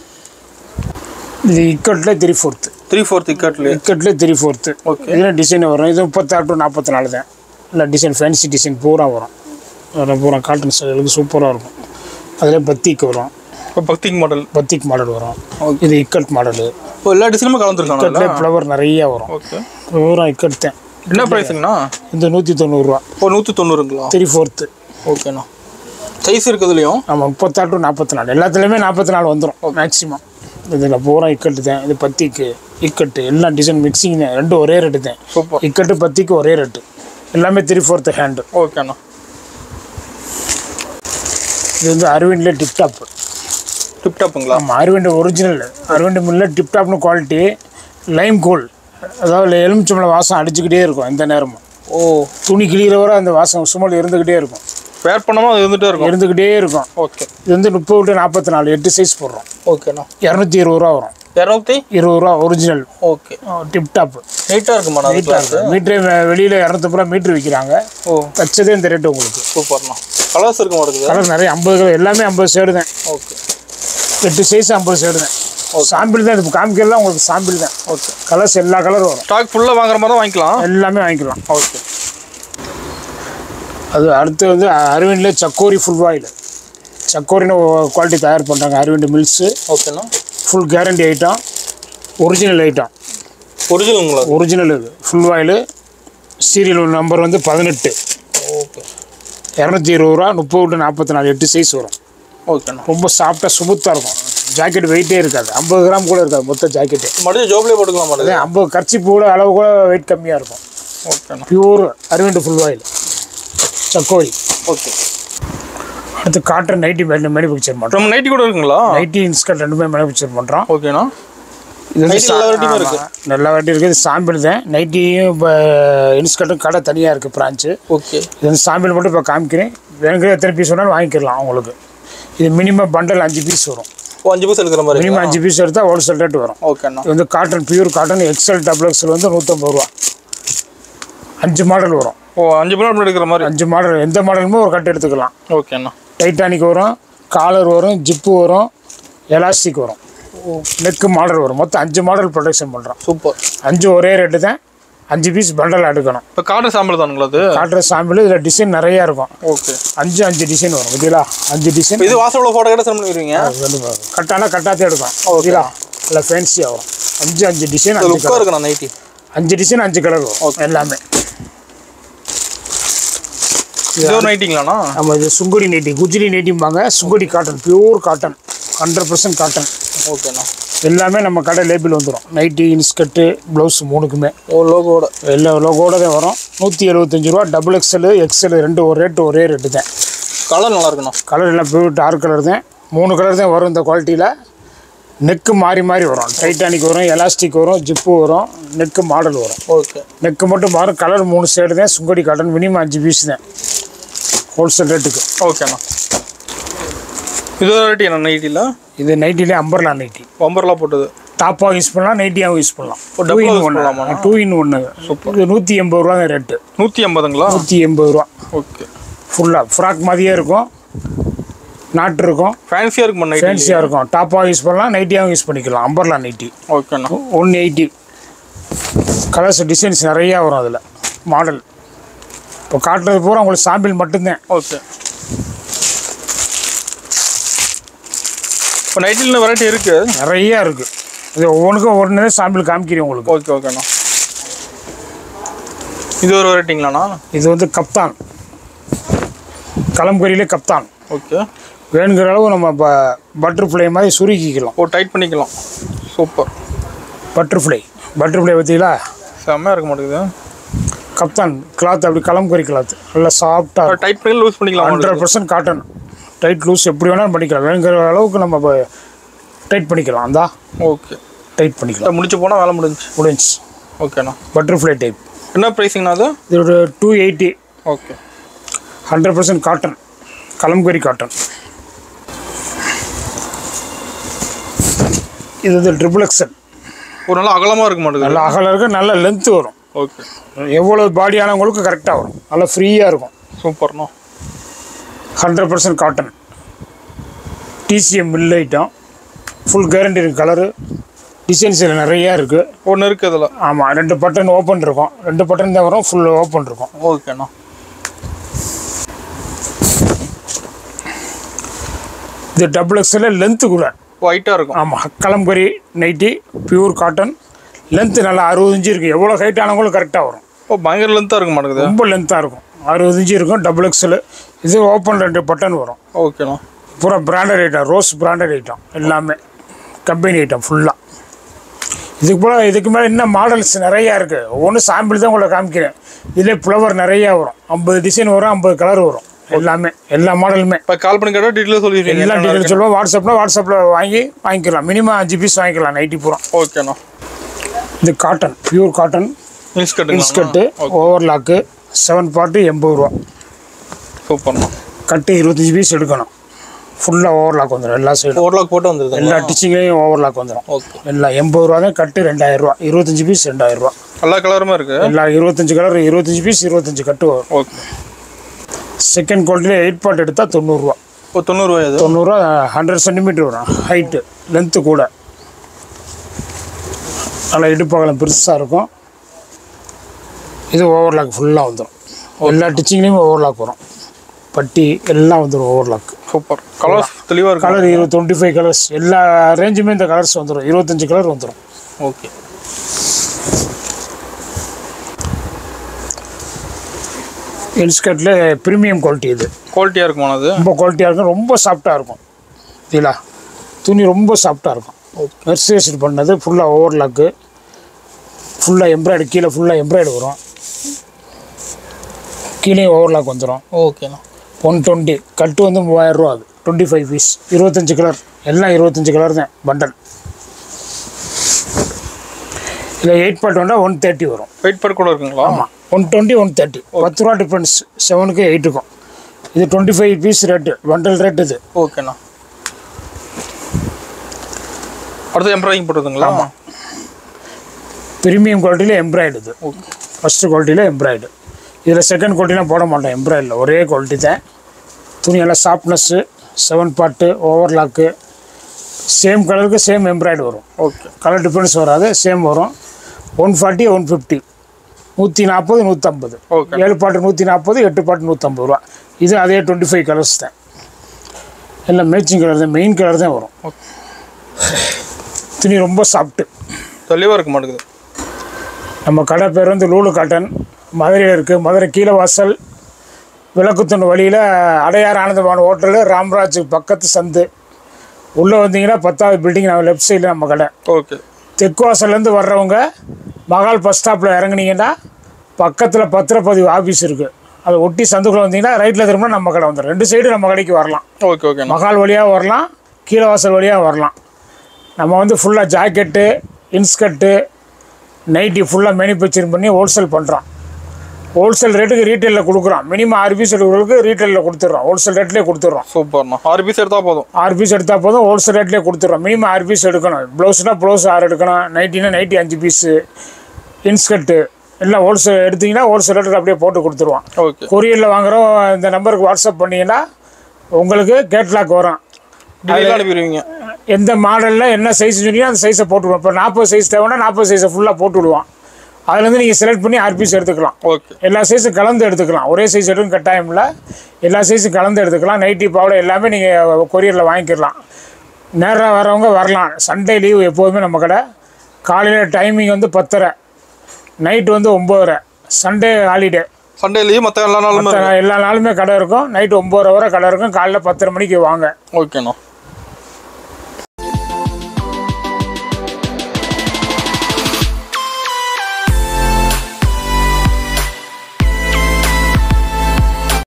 இது இக்கட்டில் த்ரீ ஃபோர்த்து. த்ரீ ஃபோர்த் இக்கட்லேயே இக்கட்டில் த்ரீ ஃபோர்த்து. ஓகே. இதில் டிசைன் வரும். இது முப்பத்தாறு டு நாற்பத்தி நாலு தான். இல்லை டிசைன் ஃபேன்சி டிசைன் பூரா வரும். அதில் பூரா காட்டன் சேலைகளுக்கு சூப்பராக இருக்கும். அதில் பத்திக்கு வரும். இப்போ பக்திக் மாடல். பத்திக் மாடல் வரும். இது இக்கட் மாடலு. இப்போ எல்லா டிசைனுமே கலந்துருக்காங்க. இக்கட்லேயே ஃப்ளவர் நிறையா வரும். ஓகே. பூரா இக்கட் தான். என்ன ப்ரைஸுங்கண்ணா? இந்த நூற்றி தொண்ணூறுரூவா. இப்போ நூற்றி தொண்ணூறுங்களா? Three fourth. ஓகேண்ணா. சைஸ் இருக்குதுலையும்? ஆமாம், முப்பத்தாறு டு நாற்பத்தி நாலு எல்லாத்துலேயுமே நாற்பத்தி நாலு வந்துடும் மேக்ஸிமம். இதில் பூரா இக்கட்டு தான். இது பத்திக்கு இக்கட்டு எல்லாம் டிசைன் மிக்சிங் தான். ரெண்டும் ஒரே ரேட்டு தான். சூப்பர். இக்கட்டு பத்திக்கு ஒரே ரேட்டு. எல்லாமே த்ரீ ஃபோர்த்து ஹேண்டு. ஓகேண்ணா. இது வந்து அரவிண்டில் டிப்டாப். டிப்டாப்புங்களா? ஆமாம், அரவிண்ட் ஒரிஜினல். அரவிண்ட் மில்லில் டிப்டாப்னு குவாலிட்டி. லைம் கோல், அதாவது எலுமிச்சம்பழம் வாசம் அடிச்சுக்கிட்டே இருக்கும் எந்த நேரமும். ஓ. துணி கிளியிற வரை அந்த வாசம் சுமல் இருந்துக்கிட்டே இருக்கும். வேர் பண்ணாமல் அது இருந்துகிட்டே இருக்கும். இருந்துக்கிட்டே இருக்கும். ஓகே. இது வந்து முப்பது டு நாற்பத்தி நாலு எட்டு சைஸ் போடுறோம். ஓகேண்ணா. இரநூத்தி இருபது ரூபா வரும். இரநூத்தி இருபது ரூபா ஒரிஜினல். ஓகே. டிப்டாப் நீட்டாக இருக்குமா? நீட்டாக இருக்கும். மீட்ரு வெளியில் இரநூத்தம்பது ரூபா மீட்ரு விற்கிறாங்க. ஓ. தச்சதே இந்த ரேட்டு உங்களுக்கு. சூப்பர்ண்ணா. கலர்ஸ் இருக்க மாட்டேங்குது. கலர் நிறைய ஐம்பது கலர் எல்லாமே ஐம்பது சைடு தான். ஓகே. எட்டு சைஸ் ஐம்பது சைடு தான். சாம்பிள் தான். இது காமிக்கலாம் உங்களுக்கு சாம்பிள் தான். ஓகே. கலர்ஸ் எல்லா கலரும் வரும். ஸ்டாக் ஃபுல்லாக வாங்குற மாதிரி தான் வாங்கிக்கலாம். எல்லாமே வாங்கிக்கலாம். ஓகே. அது அடுத்து வந்து அரவிண்டில் சக்கோரி ஃபுல் ஆயில். சக்கோரின்னு குவாலிட்டி தயார் பண்ணுறாங்க அரவிண்ட் மில்ஸு. ஓகேண்ணா. Full guarantee item. Original item. ஒரிஜினலுங்களா? ஒரிஜினல் இது ஃபுல் ஆயில். சீரியல் நம்பர் வந்து பதினெட்டு. ஓகே. இரநூத்தி இருபது ரூபா. முப்பது டு நாற்பத்தி நாலு எட்டு சைஸ் வரும். ஓகேண்ணா. ரொம்ப சாஃப்டாக சுமுத்தாக இருக்கும். ஜாக்கெட் வெயிட்டே இருக்காது. ஐம்பது கிராம் கூட இருக்காது மொத்த ஜாக்கெட்டு. மடிச்சு ஜோப்லேயே போட்டுக்கலாம் மாட்டேங்குது. ஐம்பது கர்ச்சிப்பு கூட அளவு கூட வெயிட் கம்மியாக இருக்கும். ஓகேண்ணா. பியூர் அரவிண்ட் ஃபுல் ஆயில் சக்கோரி. ஓகே. அடுத்து காட்டன் நைட்டி மேனுஃபேக்சர் பண்ணுறோம். நம்ம நைட்டி கூட இருக்குங்களா? நைட்டி இன்ஸ்கர்ட் ரெண்டுமே மேனுஃபேக்சர் பண்ணுறோம். ஓகேண்ணா. இது வந்து எல்லா வெரைட்டியும் இருக்கு. நல்ல வெரைட்டி இருக்குது. சாம்பிள் தான். நைட்டியும் இப்போ இன்ஸ்கர்ட்டும் கடை தனியாக இருக்குது பிரான்ச்சு. ஓகே. இது வந்து சாம்பிள் மட்டும் இப்போ காமிக்கிறேன். வேணுங்கிற எத்தனை பீஸ் வேணாலும் வாங்கிக்கலாம் உங்களுக்கு. இது மினிமம் பண்டல் அஞ்சு பீஸ் வரும். ஓ, அஞ்சு பீஸ் எடுக்கிற மாதிரி? மினிமம் அஞ்சு பீஸ் எடுத்தால் ஹோல்சேல் ரேட் வரும். ஓகேண்ணா. இது வந்து cotton pure cotton XL double XL வந்து நூற்றம்பது ரூபா. அஞ்சு மாடல் வரும். ஓ, அஞ்சு மாடல் எடுக்கிற மாதிரி? அஞ்சு மாடல் எந்த மாடலுமே ஒரு கட்டு எடுத்துக்கலாம். ஓகேண்ணா. டைட்டானிக் வரும், காலர் வரும், ஜிப்பு வரும், எலாஸ்டிக் வரும், நெக்கு மாடல் வரும். மொத்தம் அஞ்சு மாடல் ப்ரொடக்ஷன் பண்ணுறோம். சூப்பர். அஞ்சு ஒரே ரேட்டு தான். அஞ்சு பீஸ் பண்டல் எடுக்கணும். இப்போ காட்டன் சாம்பிள் தானுங்களா அது? காட்டுற சாம்பிள். இதில் டிசைன் நிறையா இருக்கும். ஓகே. அஞ்சு அஞ்சு டிசைன் வரும். ஓகேங்களா? அஞ்சு டிசைன். இது வாசல் ஃபோட்டோ கிட்ட சென்ட் பண்ணிடுவீங்க? கட்டானா கட்டாத்தே எடுக்கும். ஓகேங்களா? இல்லை ஃபேன்சியாக வரும். அஞ்சு அஞ்சு டிசைன். அஞ்சு லுக்காக இருக்குண்ணா நைட்டி. அஞ்சு டிசைன் அஞ்சு கலர் வரும் எல்லாமே. இது ஒரு நைட்டிங்களாண்ணா? ஆமாம், இது சுங்குடி நைட்டி. குஜிலி நைட்டிம்பாங்க. Sungudi cotton, pure cotton, hundred percent cotton. ஓகேண்ணா. எல்லாமே நம்ம கடை லேபிள் வந்துடும். நைட்டி இன்ஸ்கர்ட்டு ப்ளவுஸ் மூணுக்குமே ஓ லோகோட எல்லா லோகோட தான் வரும். நூற்றி எழுபத்தஞ்சி ரூபா. டபுள் எக்ஸ்எல் எக்ஸ்எல் ரெண்டு ஒரு ரேட்டு ஒரே ரேட்டு தான். கலர் நல்லா இருக்குண்ணா. கலர் எல்லாம் பியூர் டார்க் கலர் தான். மூணு கலர் தான் வரும் இந்த குவாலிட்டியில். நெக்கு மாறி மாறி வரும். டைட்டானிக் வரும், எலாஸ்டிக் வரும், ஜிப்பு வரும், நெக்கு மாடல் வரும். ஓகே. நெக்கு மட்டும் மாறும். கலர் மூணு சைடு தான். சுங்கடி காட்டன். மினிமம் அஞ்சு பீஸ் தான் ஹோல்சேல் ரேட்டுக்கு. ஓகேண்ணா. இது ரேட்டு என்ன நைட்டியில்? இது நைட்டிலே அம்பர்லா நைட்டி. அம்பர்லா போட்டது டாப்பாக யூஸ் பண்ணலாம், நைட்டியாகவும் யூஸ் பண்ணலாம். டூ இன் ஒன்று. டூ இன் ஒன்று. இது நூற்றி எண்பது ரூபா தான் ரேட்டு. நூற்றி எண்பதுங்களா? நூற்றி எண்பது ரூபா. ஓகே. ஃபுல்லாக ஃப்ராக் மாதிரியே இருக்கும். நாட்டு இருக்கும், ஃபேன்சியாக இருக்கும் நைட்டி. ஃபேன்சியாக இருக்கும். டாப்பாக யூஸ் பண்ணலாம், நைட்டியாகவும் யூஸ் பண்ணிக்கலாம். அம்பர்லா நைட்டி ஓகேண்ணா. ஒன் எயிட்டி கலர்ஸ் டிசைன்ஸ் நிறையா வரும் அதில் மாடல். இப்போ காட்டுறது பூரா உங்களுக்கு சாம்பிள் மட்டும்தான். ஓகே. இப்போ நைட்டில் வெரைட்டி இருக்குது, நிறையா இருக்குது. இது ஒவ்வொன்றுக்கும் ஒவ்வொன்று சாம்பிள் காமிக்கிறேன் உங்களுக்கு. ஓகே ஓகேண்ணா. இது ஒரு வெரைட்டிங்களாண்ணா? இது வந்து கப்தான், கலம்கரியிலே கப்தான். ஓகே. வேணுங்கிற அளவு நம்ம ப பட்டர்ஃப்ளை மாதிரி சுருக்கிக்கலாம். ஓ, டைட் பண்ணிக்கலாம். சூப்பர். பட்டர்ஃப்ளை பட்டர்ஃப்ளை பார்த்தீங்களா, செம்மையாக இருக்க மாட்டேங்குது. கப்தான் கிளாத் அப்படி கலம்கரி கிளாத் நல்லா சாஃப்டாக டைட் பண்ணி லூஸ் பண்ணிக்கலாம். Hundred percent cotton. Tight loose எப்படி வேணாலும் பண்ணிக்கலாம். வேணுங்கிற அளவுக்கு நம்ம டைட் பண்ணிக்கலாம். அந்தா ஓகே, டைட் பண்ணிக்கலாம். முடிச்சு போனால் வேலை முடிஞ்சு முடிஞ்சு. ஓகேண்ணா. Butterfly type. என்ன ப்ரைஸிங்கண்ணா அது? இது ஒரு two eighty. Okay. Hundred percent cotton, Kalamkari cotton. இது வந்து ட்ரிபிள் எக்ஸல். ஒரு நல்லா அகலமாக இருக்க மாட்டேங்குது. நல்லா அகலம் இருக்குது, நல்ல லென்த்து வரும். ஓகே. எவ்வளோ பாடியானவங்களுக்கு கரெக்டாக வரும், நல்லா ஃப்ரீயாக இருக்கும். சூப்பர்ண்ணா. Hundred percent cotton, DCM mill item, full guarantee இருக்குது. கலரு டிசைன்ஸ் இதில் நிறையா இருக்குது. ஒன்று இருக்குது அதில். ஆமாம், ரெண்டு பட்டன் ஓப்பன் இருக்கும், ரெண்டு பட்டன் தான் வரும், ஃபுல் ஓப்பன் இருக்கும். ஓகேண்ணா. இது டபுள் எக்ஸில் லென்த்து கூட ஒயிட்டாக இருக்கும். ஆமாம், Kalamkari nighty, pure cotton. Length நல்லா அறுபது இன்ச்சு இருக்குது. எவ்வளோ ஹைட் ஆனவங்களும் கரெக்டாக வரும். ஓ, பயங்கர லென்த்தாக இருக்க மாட்டேங்குது. ரொம்ப லென்த்தாக இருக்கும், அறுபது இன்ச்சு இருக்கும். Double XL. இது ஓப்பன் ரெண்டு பட்டன் வரும். ஓகேண்ணா. பூரா branded item, rose branded item எல்லாமே, கம்பெனி ஐட்டம் ஃபுல்லாக. இதுக்கு போல் இதுக்கு மேலே இன்னும் மாடல்ஸ் நிறையா இருக்குது. ஒவ்வொன்றும் சாம்பிள் தான் உங்களை காமிக்கிறேன். இதிலே ஃப்ளவர் நிறையா வரும், ஐம்பது டிசைன் வரும், ஐம்பது கலர் வரும். எல்லாமே எல்லா மாடலுமே. இப்போ கால் பண்ணி கேட்டால் டீட்டெயில் சொல்லிடுவீங்க. எல்லா டீட்டெயில் சொல்லுவோம். வாட்ஸ்அப்பில் வாட்ஸ்அப்பில் வாங்கி வாங்கிக்கலாம். மினிமம் அஞ்சு பீஸ் வாங்கிக்கலாம் நைட்டி பூரா. ஓகேண்ணா. இது cotton, pure cotton inskirt. Inskirt overlock seven part எண்பது ரூபா. சூப்பர்ண்ணா. கட்டு இருபத்தஞ்சி பீஸ் எடுக்கணும். ஃபுல்லாக ஓவர்லாக் வந்துடும் எல்லா சைடும். ஓவர்லாக் போட்டு வந்துடுது. எல்லா டிச்சிங்லேயும் ஓவர்லாக் வந்துடும். ஓகே. எல்லாம் எண்பது ரூபா தான் கட்டு. ரெண்டாயிரம் ரூபா. இருபத்தஞ்சி பீஸ் ரெண்டாயிரம் ரூபா. எல்லா கலருமே இருக்குது. எல்லா இருபத்தஞ்சி கலர், இருபத்தஞ்சி பீஸ், இருபத்தஞ்சி கட்டு வரும். ஓகே. செகண்ட் குவாலிட்டியில் எயிட் பார்ட் எடுத்தால் தொண்ணூறுரூவா. இப்போ தொண்ணூறுரூவா. தொண்ணூறுரூவா. ஹண்ட்ரட் சென்டிமீட்டர் வரும் ஹைட்டு, லென்த்து கூட. நல்லா இடுப்பகலம் பெருசாக இருக்கும். இது ஓவர்லாக் ஃபுல்லாக வந்துடும். எல்லா டிச்சிங்லேயும் ஓவர்லாக் வரும். பட்டி எல்லாம் வந்துடும் ஓவர்லாக். சூப்பர். கலர்ஸ் தெளிவாக இருக்கும். கலர் இருபது டுவெண்ட்டி ஃபைவ் கலர்ஸ் எல்லா ரேஞ்சுமே இந்த கலர்ஸ் வந்துடும். இருபத்தஞ்சி கலர் வந்துடும். ஓகே. இன்ஸ்கர்ட்டில் ப்ரீமியம் குவாலிட்டி. இது குவாலிட்டியாக இருக்குமா? அது ரொம்ப குவாலிட்டியாக இருக்கும், ரொம்ப சாஃப்டாக இருக்கும். இல்லா துணி ரொம்ப சாஃப்டாக இருக்கும். மெர்சரைஸ்டு பண்ணது, ஃபுல்லாக ஓவர்லாக்கு, ஃபுல்லாக எம்ப்ராய்டு, கீழே ஃபுல்லாக எம்ப்ராய்டு வரும். கீழே ஓவர்லாக் வந்துடும். ஓகேண்ணா. ஒன் டுவெண்ட்டி கட்டு வந்து மூவாயிரம் ரூபா. அது டுவெண்ட்டி ஃபைவ் பீஸ், இருபத்தஞ்சி கலர், எல்லாம் இருபத்தஞ்சி கலர் தான் பண்டல். இல்லை எயிட் பார்ட் வந்தால் ஒன் தேர்ட்டி வரும். எயிட் பார்ட் கூட இருக்குங்களா? ஆமாம், ஒன் டுவெண்ட்டி ஒன் தேர்ட்டி பத்து ரூபா டிஃப்ரென்ஸ். செவனுக்கு எயிட்டுக்கும். இது twenty five piece rate, bundle rate இது. ஓகேண்ணா. அடுத்து எம்ப்ராய்டிங் போட்டுருதுங்களா? ஆமாம், ப்ரீமியம் குவாலிட்டியில் எம்ப்ராய்டு. இது ஓகே. ஃபஸ்ட்டு குவாலிட்டியில் எம்ப்ராய்டு. இதில் செகண்ட் குவாலிட்டிலாம் போட மாட்டோம். எம்ப்ராய்டில் ஒரே குவாலிட்டி தான். துணியெல்லாம் softness, seven part, overlock, same கலருக்கு சேம் எம்ப்ராய்டு வரும். ஓகே. கலர் டிஃப்ரென்ஸ் வராது, சேம் வரும். ஒன் ஃபார்ட்டி ஒன் ஃபிஃப்டி, நூற்றி நாற்பது நூற்றம்பது. ஓகே. ஏழு பாட்டு நூற்றி நாற்பது, எட்டு பாட்டு நூற்றம்பது ரூபா. இது அதே டுவெண்ட்டி ஃபைவ் கலர்ஸ் தான். எல்லாம் மேட்சிங் கலர் தான், மெயின் கலர் தான் வரும். துணி ரொம்ப சாஃப்ட்டு, தெளிவாக இருக்க மாட்டேங்குது. நம்ம கடை பேர் வந்து லூலு காட்டன். மதுரையில் இருக்குது. மதுரை கீழே வாசல் விளக்குத்தூண் வழியில் அடையார் ஆனந்தமான ஹோட்டலு, ராம்ராஜ் பக்கத்து சந்து உள்ளே வந்தீங்கன்னா பத்தாவது பில்டிங். நம்ம லெஃப்ட் சைடில் நம்ம கடை. ஓகே. தெற்கு வாசல்லேருந்து வர்றவங்க மகால் பஸ் ஸ்டாப்பில் இறங்குனீங்கன்னா பக்கத்தில் பத்திரப்பதிவு ஆஃபீஸ் இருக்குது. அதை ஒட்டி சந்துக்குள்ளே வந்தீங்கன்னா ரைட்டில் திரும்பினா நம்ம கடை வந்துடும். ரெண்டு சைடு நம்ம கடைக்கு வரலாம். ஓகே. ஓகே. மகால் வழியாக வரலாம், கீழே வாசல் வழியாக வரலாம். நம்ம வந்து ஃபுல்லாக ஜாக்கெட்டு, இன்ஸ்கர்ட்டு, நைட்டி ஃபுல்லாக மேனுஃபேக்சரிங் பண்ணி ஹோல்சேல் பண்ணுறோம். ஹோல்சேல் ரேட்டுக்கு ரீட்டெயிலில் கொடுக்குறோம். மினிமம் ஆறு பீஸ் எடுக்கிறவங்களுக்கு ரீட்டெயிலில் கொடுத்துட்றோம். ஹோல்சேல் ரேட்லேயே கொடுத்துட்றோம். சூப்பர்ண்ணா. ஆறு பீஸ் எடுத்தால் போதும். ஆறு பீஸ் எடுத்தால் போதும், ஹோல்சேல் ரேட்லேயே கொடுத்துட்றோம். மினிமம் ஆறு பீஸ் எடுக்கணும். ப்ளவுஸ்னால் ப்ளவுஸ் ஆறு எடுக்கணும், நைட்டினா நைட்டி அஞ்சு பீஸு, இன்ஸ்கர்ட்டு எல்லாம் ஹோல்சேல் எடுத்திங்கன்னா ஹோல்சேல் ரேட்டுக்கு அப்படியே போட்டு கொடுத்துருவோம். ஓகே. கொரியரில் வாங்குகிறோம். இந்த நம்பருக்கு வாட்ஸ்அப் பண்ணிங்கன்னா உங்களுக்கு கேட்லாக் வரும். டெலிவரி அனுப்பிடுவீங்க. எந்த மாடலில் என்ன சைஸ் சொன்னீங்கன்னா அந்த சைஸை போட்டுவிடுவோம். இப்போ நாற்பது சைஸ் தேவைன்னா நாற்பது சைஸை ஃபுல்லாக போட்டு விடுவோம். அதுலேருந்து நீங்கள் செலக்ட் பண்ணி ஆறு பீஸ் எடுத்துக்கலாம். ஓகே. எல்லா சைஸும் கலந்து எடுத்துக்கலாம். ஒரே சைஸ் எடுக்கும் கட்டாயமில்ல, எல்லா சைஸும் கலந்து எடுத்துக்கலாம். நைட்டி பாவடை எல்லாமே நீங்கள் கொரியரில் வாங்கிக்கலாம். நேராக வரவங்க வரலாம். சண்டே லீவு எப்போதுமே நம்ம கடை. காலையில் டைமிங் வந்து பத்தரை, நைட்டு வந்து ஒம்போதரை. Sunday holiday. சண்டே லீவ், மற்ற எல்லா நாளுமே எல்லா நாளுமே கடை இருக்கும். நைட்டு ஒம்போதரை வரை கடை இருக்கும். காலையில் பத்தரை மணிக்கு வாங்க. ஓகேண்ணா.